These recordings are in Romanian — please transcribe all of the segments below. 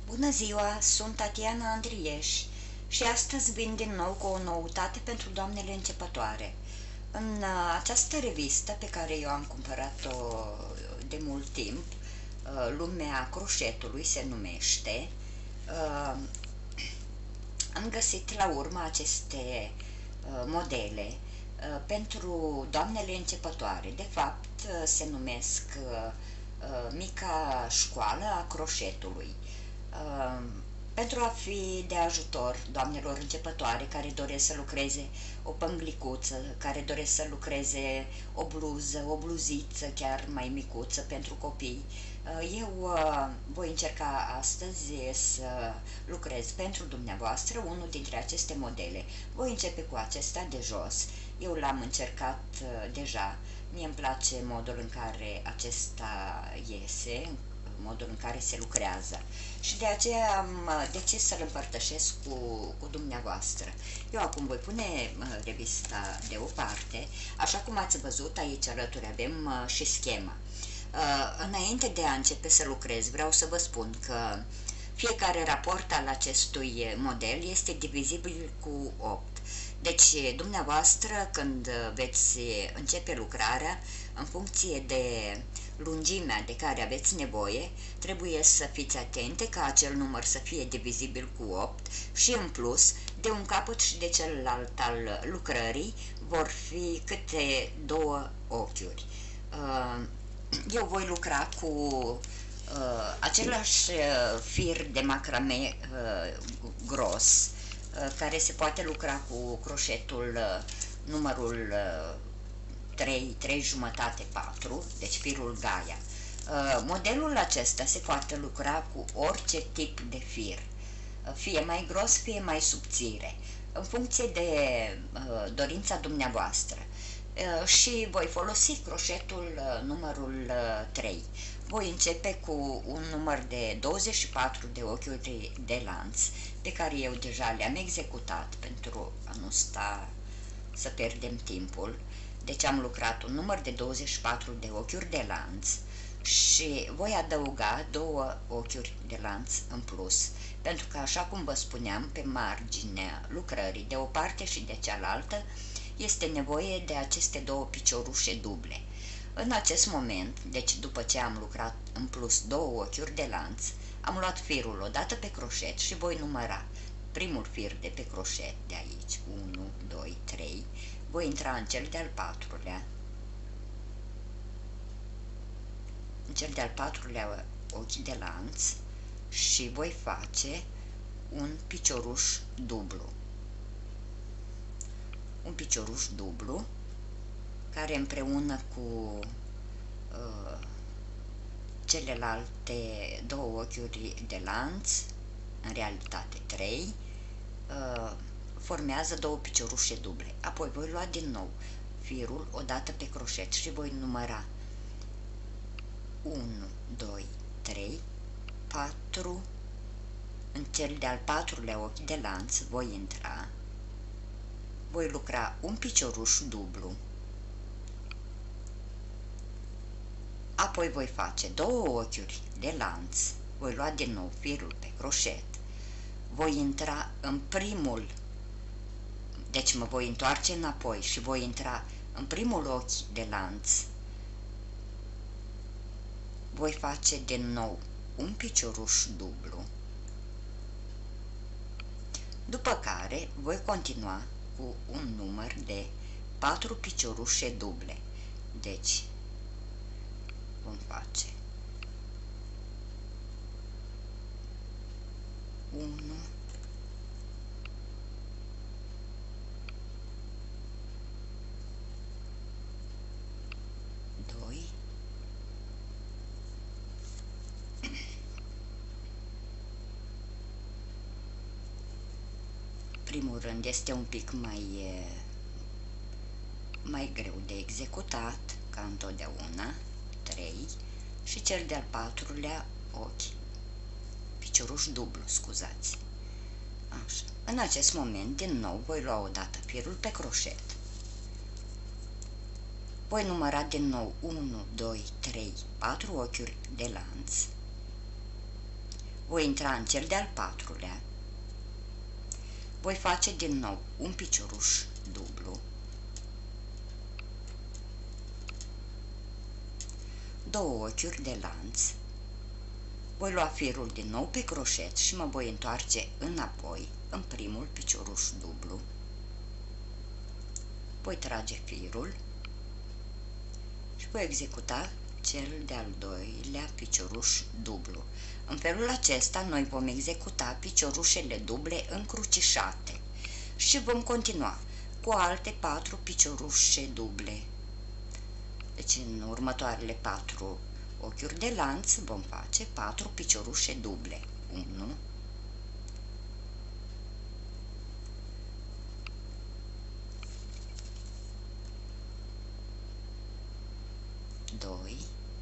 Bună ziua, sunt Tatiana Andrieș și astăzi vin din nou cu o noutate pentru doamnele începătoare. În această revistă pe care eu am cumpărat-o de mult timp, Lumea Croșetului se numește, am găsit la urmă aceste modele pentru doamnele începătoare. De fapt, se numesc Mica Școală a Croșetului. Uh, pentru a fi de ajutor doamnelor începătoare care doresc să lucreze o pânglicuță, care doresc să lucreze o bluză, o bluziță chiar mai micuță pentru copii. Eu voi încerca astăzi să lucrez pentru dumneavoastră unul dintre aceste modele. Voi începe cu acesta de jos. Eu l-am încercat deja. Mie îmi place modul în care acesta iese, modul în care se lucrează și de aceea am decis să-l împărtășesc cu dumneavoastră. Eu acum voi pune revista deoparte, așa cum ați văzut aici alături avem și schema. Înainte de a începe să lucrez, vreau să vă spun că fiecare raport al acestui model este divizibil cu 8. Deci, dumneavoastră, când veți începe lucrarea, în funcție de lungimea de care aveți nevoie, trebuie să fiți atente ca acel număr să fie divizibil cu 8 și, în plus, de un capăt și de celălalt al lucrării vor fi câte două ochiuri. Eu voi lucra cu același fir de macrame gros, care se poate lucra cu croșetul numărul 3 jumătate 4, deci firul Gaia. Modelul acesta se poate lucra cu orice tip de fir, fie mai gros, fie mai subțire, în funcție de dorința dumneavoastră. Și voi folosi croșetul numărul 3. Voi începe cu un număr de 24 de ochiuri de lanț, pe care eu deja le-am executat pentru a nu sta să pierdem timpul. Deci am lucrat un număr de 24 de ochiuri de lanț și voi adăuga 2 ochiuri de lanț în plus, pentru că, așa cum vă spuneam, pe marginea lucrării, de o parte și de cealaltă, este nevoie de aceste 2 piciorușe duble. În acest moment, deci după ce am lucrat în plus 2 ochiuri de lanț, am luat firul odată pe croșet și voi număra primul fir de pe croșet de aici, 1, 2, 3, voi intra în cel de-al patrulea, ochi de lanț și voi face un picioruș dublu. Un picioruș dublu care împreună cu celelalte 2 ochiuri de lanț, în realitate 3, formează 2 piciorușe duble. Apoi voi lua din nou firul odată pe croșet și voi număra 1, 2, 3, 4, în cel de-al patrulea ochi de lanț voi intra, voi lucra un picioruș dublu, apoi voi face 2 ochiuri de lanț, voi lua din nou firul pe croșet, voi intra în primul, deci mă voi întoarce înapoi și voi intra în primul ochi de lanț, voi face din nou un picioruș dublu, după care voi continua cu un număr de 4 piciorușe duble. Deci vom face 1, 2, primul rând este un pic mai greu de executat, ca întotdeauna, 3, și cel de-al patrulea ochi, picioruș dublu, scuzați. Așa. În acest moment, din nou, voi lua odată firul pe croșet. Voi număra din nou 1, 2, 3, 4 ochiuri de lanț. voi intra în cel de-al patrulea, voi face din nou un picioruș dublu, 2 ochiuri de lanț, voi lua firul din nou pe croșet și mă voi întoarce înapoi în primul picioruș dublu, voi trage firul și voi executa cel de-al doilea picioruș dublu. În felul acesta noi vom executa piciorușele duble încrucișate și vom continua cu alte 4 piciorușe duble. Deci în următoarele 4 ochiuri de lanț vom face 4 piciorușe duble. 1, 2,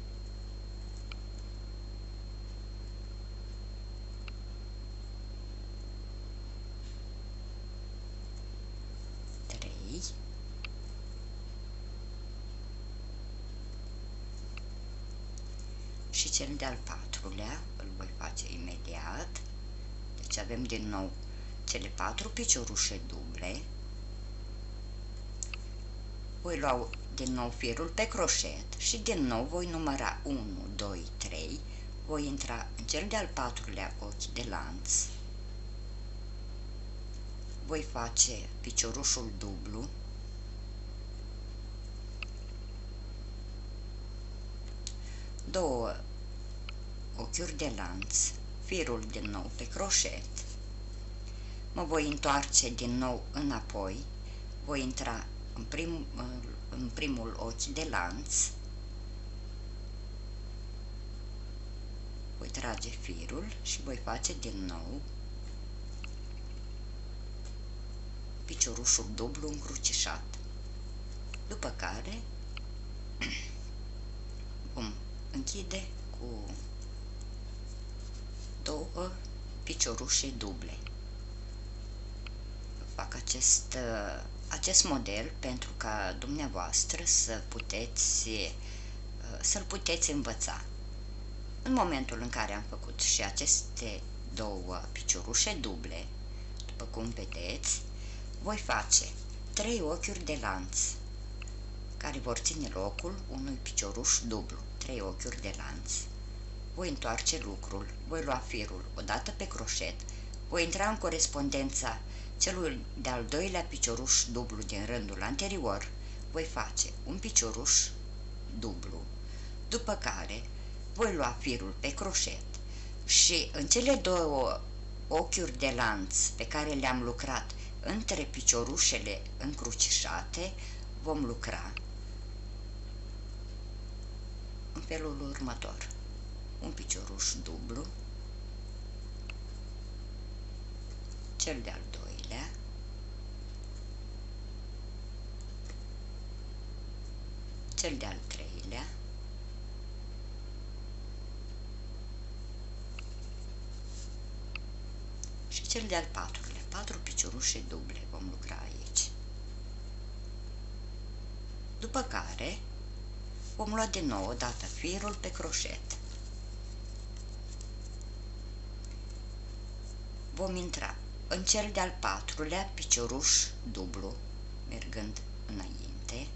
3, și cel de-al patrulea îl voi face imediat. Deci avem din nou cele 4 piciorușe duble, voi lua din nou firul pe croșet și din nou voi număra 1, 2, 3, voi intra în cel de-al patrulea ochi de lanț, voi face piciorușul dublu, două ochiuri de lanț, firul din nou pe croșet, mă voi întoarce din nou înapoi, voi intra în primul ochi de lanț, voi trage firul și voi face din nou piciorușul dublu încrucișat, după care vom închide cu 2 piciorușe duble. Fac acest model pentru ca dumneavoastră să-l puteți învăța. În momentul în care am făcut și aceste 2 piciorușe duble, după cum vedeți, voi face 3 ochiuri de lanț care vor ține locul unui picioruș dublu, 3 ochiuri de lanț. Voi întoarce lucrul, voi lua firul odată pe croșet, voi intra în corespondența celui de-al doilea picioruș dublu din rândul anterior, voi face un picioruș dublu, după care voi lua firul pe croșet și în cele 2 ochiuri de lanț pe care le-am lucrat între piciorușele încrucișate, vom lucra în felul următor: un picioruș dublu, cel de-al doilea, cel de-al treilea, și cel de-al patrulea. 4 piciorușe duble vom lucra aici. După care vom lua din nou odată firul pe croșet. Vom intra în cel de-al patrulea picioruș dublu, mergând înainte,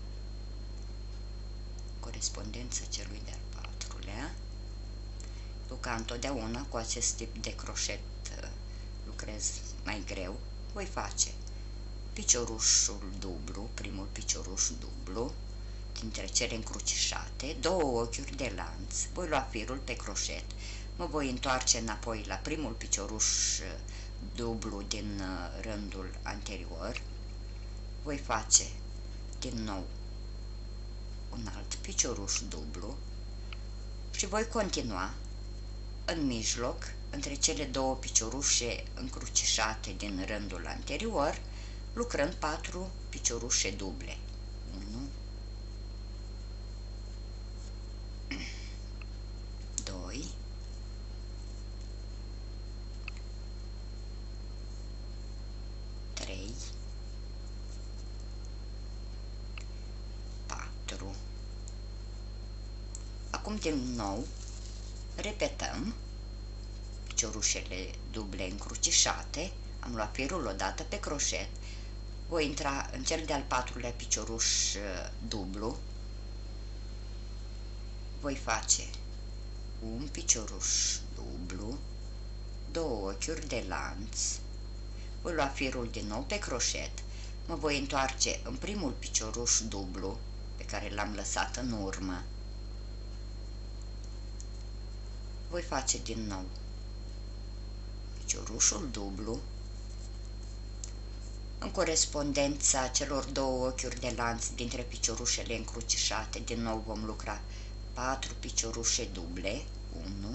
corespondența celui de-al patrulea. Eu, ca întotdeauna, cu acest tip de croșet lucrez mai greu, voi face piciorușul dublu, primul picioruș dublu, dintre cele încrucișate, 2 ochiuri de lanț, voi lua firul pe croșet, mă voi întoarce înapoi la primul picioruș dublu din rândul anterior, voi face din nou un alt picioruș dublu și voi continua în mijloc, între cele 2 piciorușe încrucișate din rândul anterior, lucrând 4 piciorușe duble. 1, 2, 3, 4. Acum din nou repetăm piciorușele duble încrucișate, am luat firul odată pe croșet, voi intra în cel de-al patrulea picioruș dublu, voi face un picioruș dublu, două ochiuri de lanț, voi lua firul din nou pe croșet, mă voi întoarce în primul picioruș dublu pe care l-am lăsat în urmă, voi face din nou piciorușul dublu, în corespondența celor două ochiuri de lanț dintre piciorușele încrucișate, din nou vom lucra 4 piciorușe duble, 1,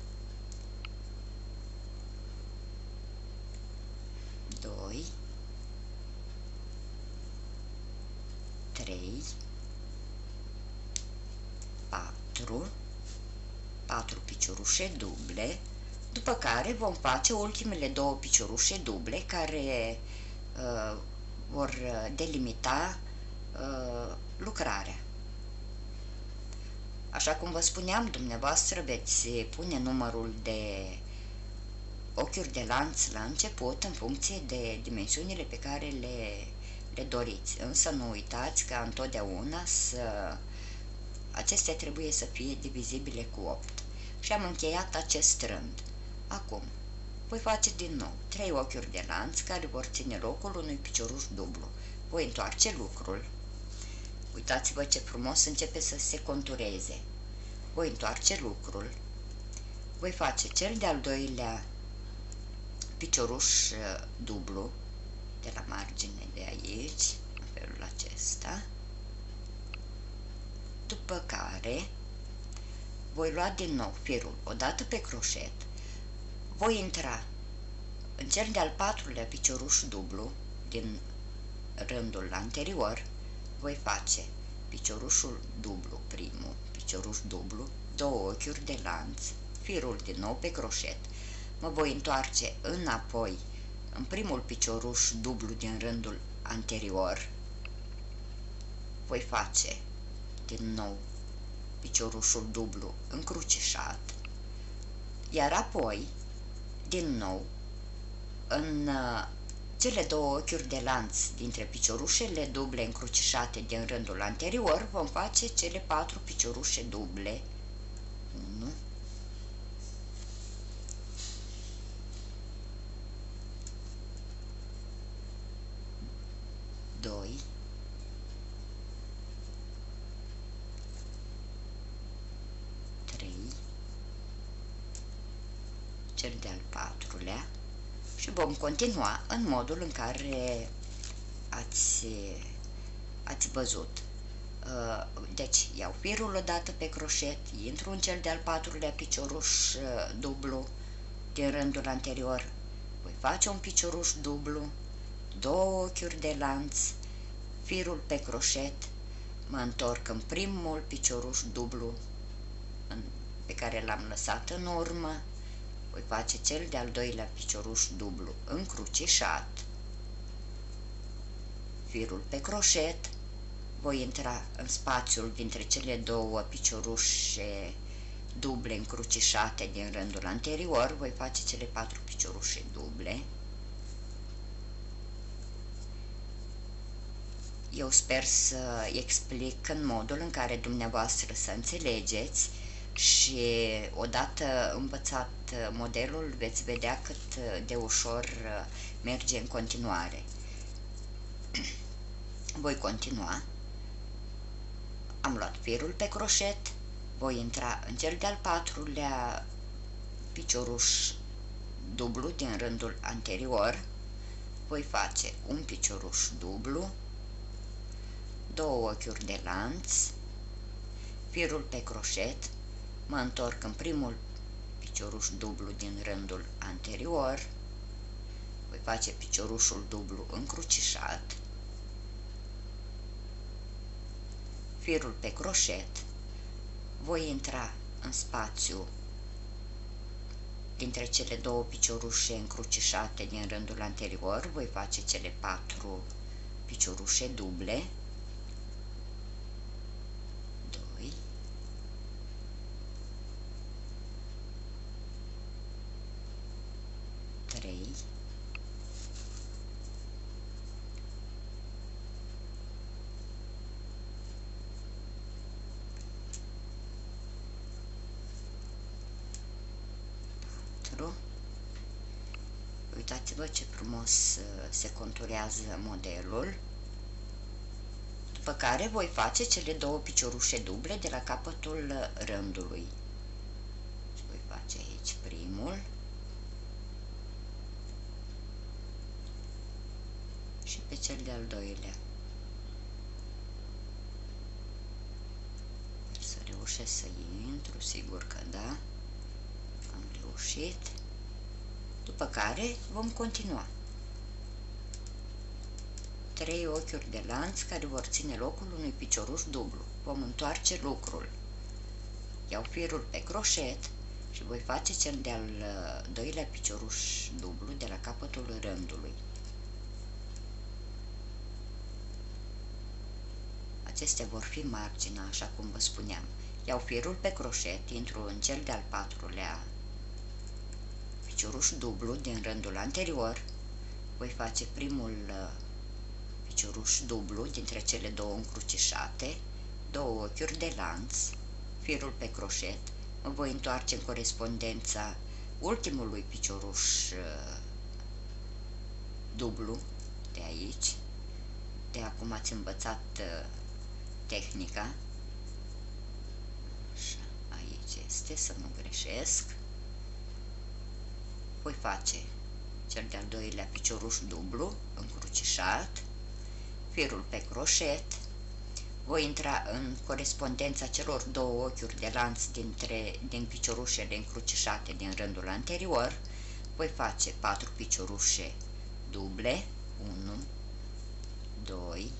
2, 3, 4 piciorușe duble, după care vom face ultimele două piciorușe duble care vor delimita lucrarea. Așa cum vă spuneam, dumneavoastră veți pune numărul de ochiuri de lanț la început în funcție de dimensiunile pe care le doriți. Însă nu uitați că întotdeauna acestea trebuie să fie divizibile cu 8. Și am încheiat acest rând. Acum, voi face din nou 3 ochiuri de lanț care vor ține locul unui picioruș dublu. Voi întoarce lucrul. Uitați-vă ce frumos începe să se contureze. Voi întoarce lucrul. Voi face cel de-al doilea picioruș dublu de la margine de aici, în felul acesta. După care voi lua din nou firul odată pe croșet, voi intra în cel de-al patrulea picioruș dublu din rândul anterior, voi face piciorușul dublu, primul picioruș dublu, două ochiuri de lanț, firul din nou pe croșet, mă voi întoarce înapoi în primul picioruș dublu din rândul anterior, voi face din nou piciorușul dublu încrucișat, iar apoi din nou în cele două ochiuri de lanț dintre piciorușele duble încrucișate din rândul anterior vom face cele 4 piciorușe duble, 1, 2, 3, cel de-al patrulea și vom continua în modul în care ați văzut. Deci iau firul odată pe croșet, intru în cel de-al patrulea picioruș dublu din rândul anterior, voi face un picioruș dublu, două ochiuri de lanț, firul pe croșet, mă întorc în primul picioruș dublu pe care l-am lăsat în urmă, voi face cel de-al doilea picioruș dublu încrucișat, firul pe croșet, voi intra în spațiul dintre cele două piciorușe duble încrucișate din rândul anterior, voi face cele 4 piciorușe duble. Eu sper să explic în modul în care dumneavoastră să înțelegeți și odată învățat modelul veți vedea cât de ușor merge în continuare. Voi continua. Am luat firul pe croșet, voi intra în cel de-al patrulea picioruș dublu din rândul anterior, voi face un picioruș dublu, două ochiuri de lanț, firul pe croșet, mă întorc în primul picioruș dublu din rândul anterior, voi face piciorușul dublu încrucișat, firul pe croșet, voi intra în spațiu dintre cele două piciorușe încrucișate din rândul anterior, voi face cele 4 piciorușe duble, 2, 3, 3, 4. Uitați-vă ce frumos se conturează modelul. După care voi face cele două piciorușe duble de la capătul rândului. Și voi face aici primul și pe cel de-al doilea. Să reușesc să intru, sigur că da, am reușit. După care vom continua. 3 ochiuri de lanț care vor ține locul unui picioruș dublu. Vom întoarce lucrul. Iau firul pe croșet și voi face cel de-al doilea picioruș dublu de la capătul rândului. Acestea vor fi marginea, așa cum vă spuneam. Iau firul pe croșet, intru în cel de-al patrulea picioruș dublu din rândul anterior, voi face primul picioruș dublu dintre cele două încrucișate, două ochiuri de lanț, firul pe croșet, mă voi întoarce în corespondența ultimului picioruș dublu de aici. De acum ați învățat tehnica. Așa, aici este, să nu greșesc. Voi face cel de-al doilea picioruș dublu încrucișat, firul pe croșet, voi intra în corespondența celor două ochiuri de lanț din piciorușele încrucișate din rândul anterior, voi face 4 piciorușe duble, 1, 2,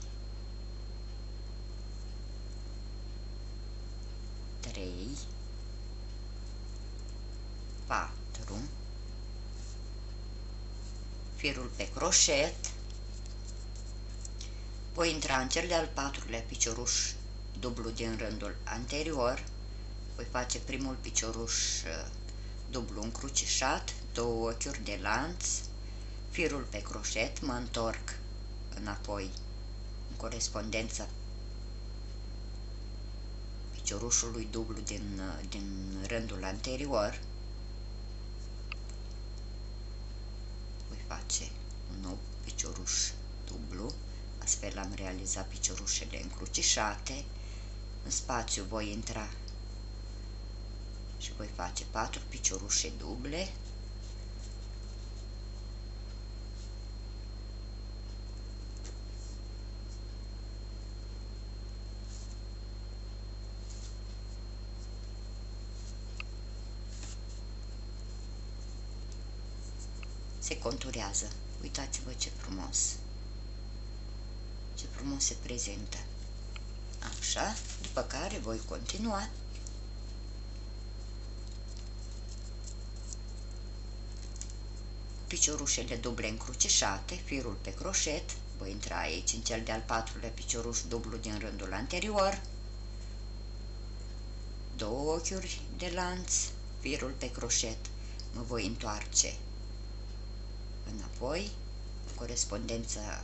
3, 4, firul pe croșet, voi intra în cel de-al patrulea picioruș dublu din rândul anterior, voi face primul picioruș dublu încrucișat, două ochiuri de lanț, firul pe croșet, mă întorc înapoi în corespondența piciorușului dublu din rândul anterior, voi face un nou picioruș dublu, astfel am realizat piciorușele încrucișate, în spațiu voi intra și voi face 4 piciorușe duble, se conturează. Uitați-vă ce frumos! Ce frumos se prezintă. Așa, după care voi continua. Piciorușele duble încrucișate, firul pe croșet, voi intra aici în cel de-al patrulea picioruș dublu din rândul anterior, două ochiuri de lanț, firul pe croșet, mă voi întoarce înapoi, în corespondența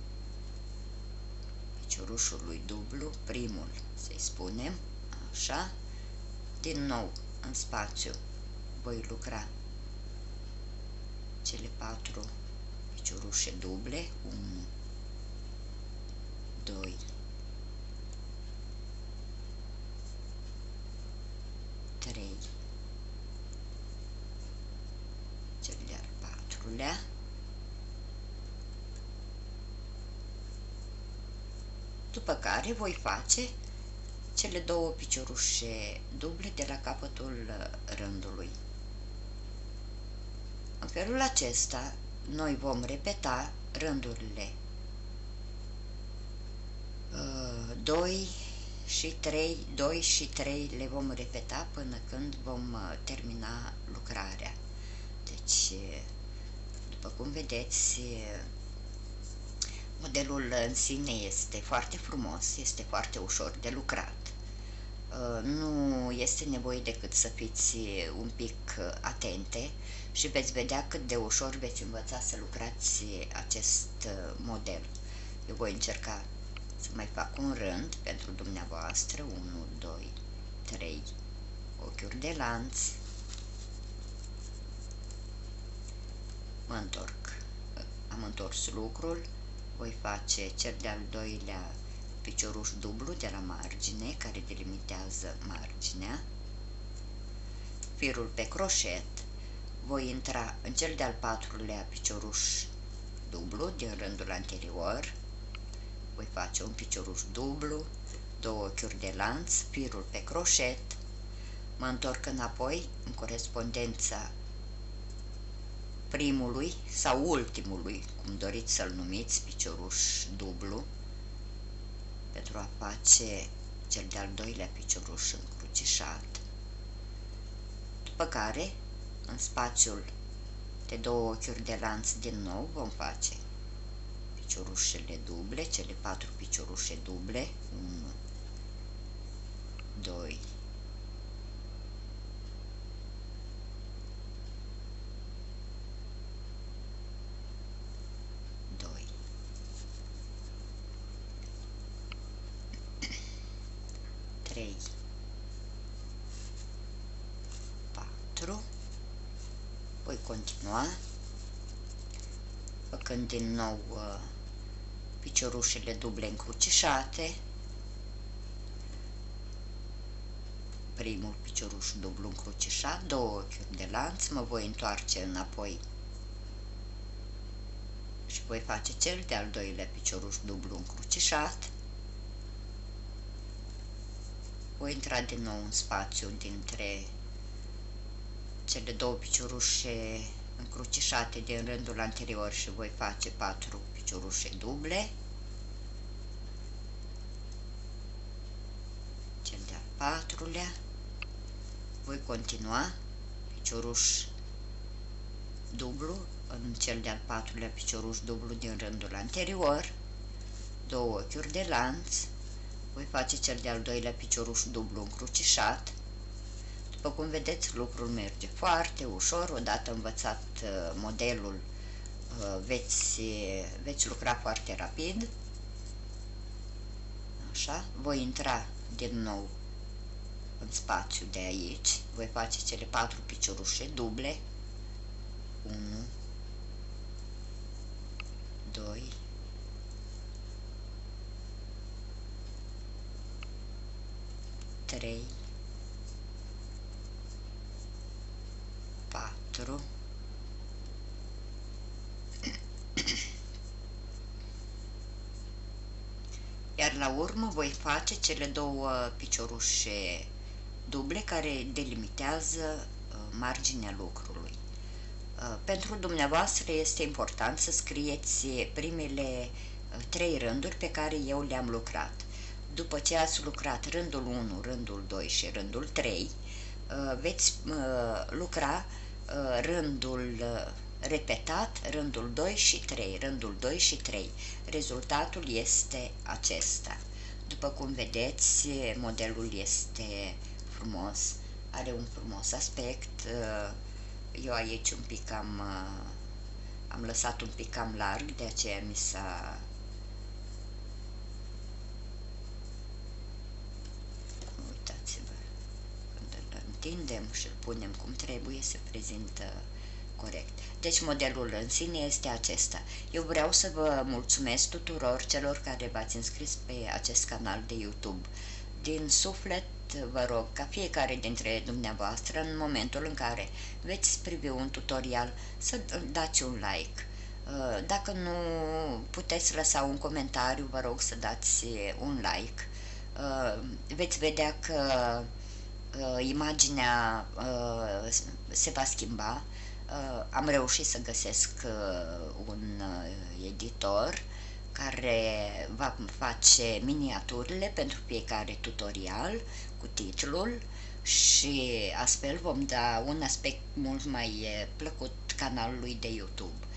piciorușului dublu, primul, să-i spunem, așa, din nou, în spațiu, voi lucra cele 4 piciorușe duble, 1, 2, 3, cel de-al patrulea, după care voi face cele două piciorușe duble de la capătul rândului. În felul acesta, noi vom repeta rândurile 2 și 3, 2 și 3 le vom repeta până când vom termina lucrarea. Deci, după cum vedeți, modelul în sine este foarte frumos, este foarte ușor de lucrat. Nu este nevoie decât să fiți un pic atente și veți vedea cât de ușor veți învăța să lucrați acest model. Eu voi încerca să mai fac un rând pentru dumneavoastră, 1, 2, 3 ochiuri de lanț, mă întorc, am întors lucrul, voi face cel de-al doilea picioruș dublu de la margine, care delimitează marginea, firul pe croșet, voi intra în cel de-al patrulea picioruș dublu din rândul anterior, voi face un picioruș dublu, 2 ochiuri de lanț, firul pe croșet, mă întorc înapoi în corespondența primului sau ultimului, cum doriți să-l numiți, picioruș dublu, pentru a face cel de-al doilea picioruș încrucișat, după care în spațiul de 2 ochiuri de lanț din nou vom face piciorușele duble, cele 4 piciorușe duble, 1, 2, 3, 4, voi continua făcând din nou piciorușele duble încrucișate, primul picioruș dublu încrucișat, 2 ochiuri de lanț, mă voi întoarce înapoi și voi face cel de-al doilea picioruș dublu încrucișat, voi intra din nou în spațiu dintre cele 2 piciorușe încrucișate din rândul anterior și voi face 4 piciorușe duble, cel de-al patrulea, voi continua picioruș dublu în cel de-al patrulea picioruș dublu din rândul anterior, 2 ochiuri de lanț, voi face cel de-al doilea picioruș dublu încrucișat. După cum vedeți, lucrul merge foarte ușor. Odată învățat modelul, veți lucra foarte rapid. Așa, voi intra din nou în spațiu de aici, voi face cele 4 piciorușe duble, 1, 2, 3, 4, iar la urmă voi face cele 2 piciorușe duble care delimitează marginea lucrului. Pentru dumneavoastră este important să scrieți primele 3 rânduri pe care eu le-am lucrat. După ce ați lucrat rândul 1, rândul 2 și rândul 3, veți lucra rândul repetat, rândul 2 și 3, rândul 2 și 3. Rezultatul este acesta. După cum vedeți, modelul este frumos, are un frumos aspect. Eu aici un pic am lăsat un pic cam larg, de aceea mi s-a... Uitați-vă, când îl întindem și îl punem cum trebuie, se prezintă corect. Deci modelul în sine este acesta. Eu vreau să vă mulțumesc tuturor celor care v-ați înscris pe acest canal de YouTube. Din suflet vă rog ca fiecare dintre dumneavoastră, în momentul în care veți privi un tutorial, să dați un like. Dacă nu puteți lăsa un comentariu, vă rog să dați un like. Veți vedea că imaginea se va schimba. Am reușit să găsesc un editor care va face miniaturile pentru fiecare tutorial cu titlul și astfel vom da un aspect mult mai plăcut canalului de YouTube.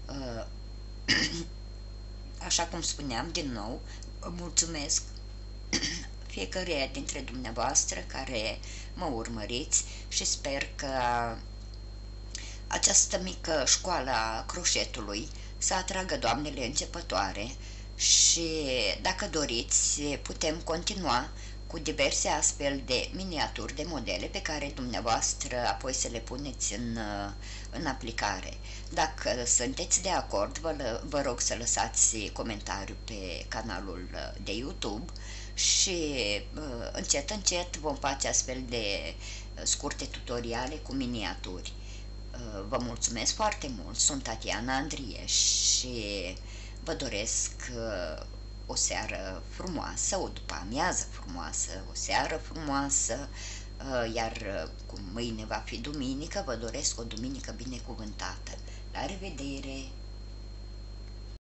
Așa cum spuneam, din nou, mulțumesc fiecăruia dintre dumneavoastră care mă urmăriți și sper că această mică școală a croșetului să atragă doamnele începătoare și, dacă doriți, putem continua cu diverse astfel de miniaturi de modele pe care dumneavoastră apoi să le puneți în aplicare. Dacă sunteți de acord, vă rog să lăsați comentariu pe canalul de YouTube și încet, încet vom face astfel de scurte tutoriale cu miniaturi. Vă mulțumesc foarte mult, sunt Tatiana Andrie și vă doresc o seară frumoasă, o după-amiază frumoasă, o seară frumoasă, iar cum mâine va fi duminică, vă doresc o duminică binecuvântată. La revedere!